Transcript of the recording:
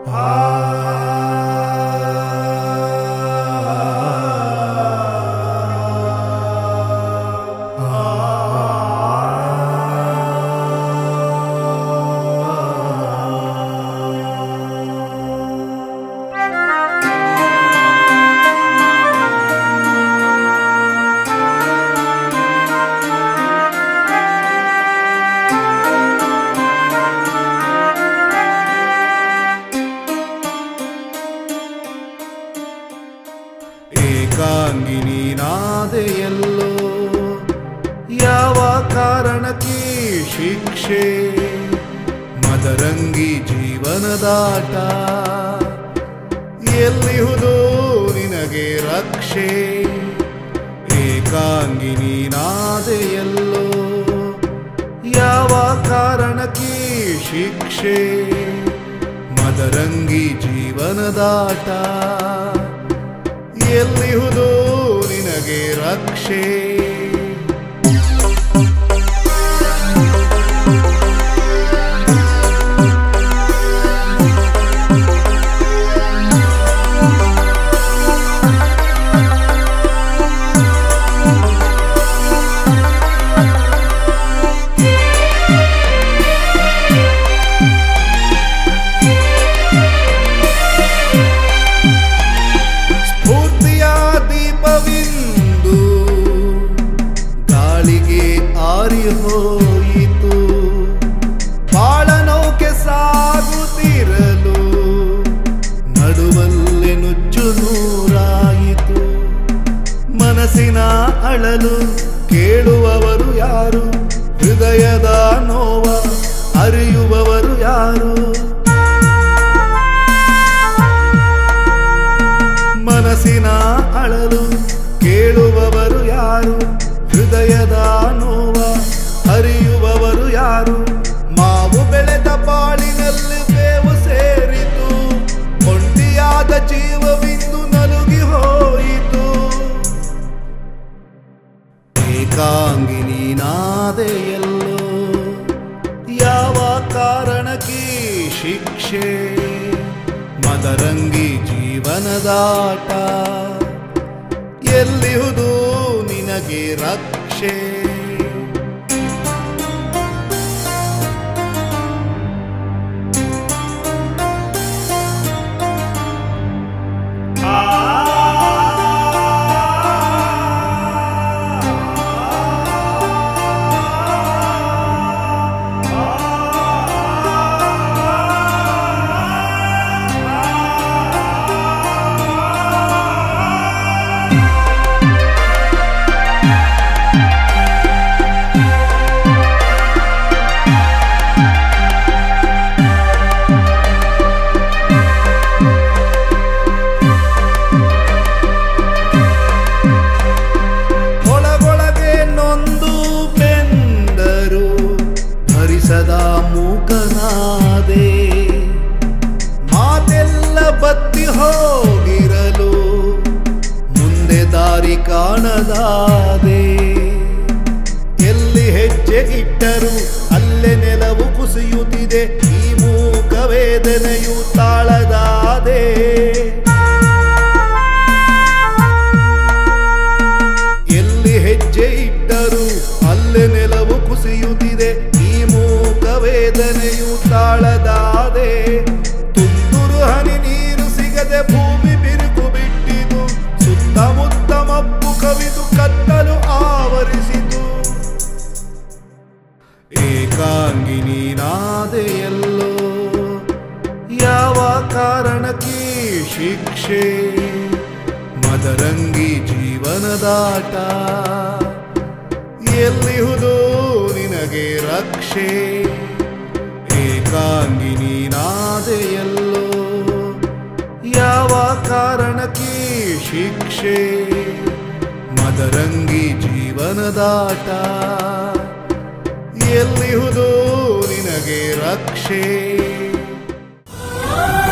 ಏಕಾಂಗಿನಿನಾದೆಯಲ್ಲೋ ಯಾವ ಕಾರಣಕ್ಕೆ ಶಿಕ್ಷೆ ಮದರಂಗಿ ಜೀವನದಾಟ ಎಲ್ಲಿಹುದು ನಿನಗೆ ರಕ್ಷೆ ಏಕಾಂಗಿನಿನಾದೆಯಲ್ಲೋ ಯಾವ ಕಾರಣಕ್ಕೆ ಶಿಕ್ಷೆ ಮದರಂಗಿ ಜೀವನದಾಟ ಎಲ್ಲಿಹುದು ನಿನಗೆ ರಕ್ಷೆ ಹೋಯಿತು ಬಾಳನೌಕೆ ಸಾಗುತ್ತಿರಲು ನಡುವಲ್ಲೇ ನುಚ್ಚು ನೂರಾಯಿತು ಮನಸ್ಸಿನ ಅಳಲು ಕೇಳುವವರು ಯಾರು ಹೃದಯದ ನೋವ ಅರಿಯುವವರು ಯಾರು ಮನಸ್ಸಿನ ಅಳಲು ಕೇಳುವವರು ಯಾರು ಹೃದಯದ ನೋವ ಅರಿಯುವವರು ಯಾರು ಮಾವು ಬೆಳೆದ ಬಾಳಿನಲ್ಲಿ ಬೇವು ಸೇರಿತು ಒಂಟಿಯಾದ ಜೀವವಿಂದು ನಲುಗಿ ಹೋಯಿತು ಏಕಾಂಗಿನಿನಾದೆಯಲ್ಲೋ ಯಾವ ಕಾರಣಕ್ಕೆ ಶಿಕ್ಷೆ ಮದರಂಗಿ ಜೀವನದಾಟ ಎಲ್ಲಿಹುದು ನಿನಗೆ ರಕ್ಷೆ ಸದಾ ಮೂಕನಾದೆ ಮಾತೆಲ್ಲ ಬತ್ತಿ ಹೋಗಿರಲು ಮುಂದೆ ದಾರಿ ಕಾಣದಾದೆ ಎಲ್ಲಿ ಹೆಜ್ಜೆ ಇಟ್ಟರು ಅಲ್ಲೇ ನೆಲವು ಕುಸಿಯುತ್ತಿದೆ ಈ ಮೂಕ ವೇದನೆಯು ತಾಳದಾದೆ ಎಲ್ಲಿ ಹೆಜ್ಜೆ ಇಟ್ಟರು ಅಲ್ಲೇ ನೆಲವು ಕುಸಿಯುತ್ತಿದೆ ವೇದನೆಯು ತಾಳದಾದೆ ತುಂತುರು ಹನಿ ನೀರು ಸಿಗದೆ ಭೂಮಿ ಬಿರುಕು ಬಿಟ್ಟಿತು ಸುತ್ತಮುತ್ತ ಮಬ್ಬು ಕವಿದು ಕತ್ತಲು ಆವರಿಸಿತು ಏಕಾಂಗಿನಿನಾದೆಯಲ್ಲೋ ಯಾವ ಕಾರಣಕ್ಕೆ ಶಿಕ್ಷೆ ಮದರಂಗಿ ಜೀವನದಾಟ ಎಲ್ಲಿಹುದು ನಿನಗೆ ರಕ್ಷೆ ಏಕಾಂಗಿನಿನಾದೆಯಲ್ಲೋ ಯಾವ ಕಾರಣಕ್ಕೆ ಶಿಕ್ಷೆ ಮದರಂಗಿ ಜೀವನದಾಟ ಎಲ್ಲಿಹುದು ನಿನಗೆ ರಕ್ಷೆ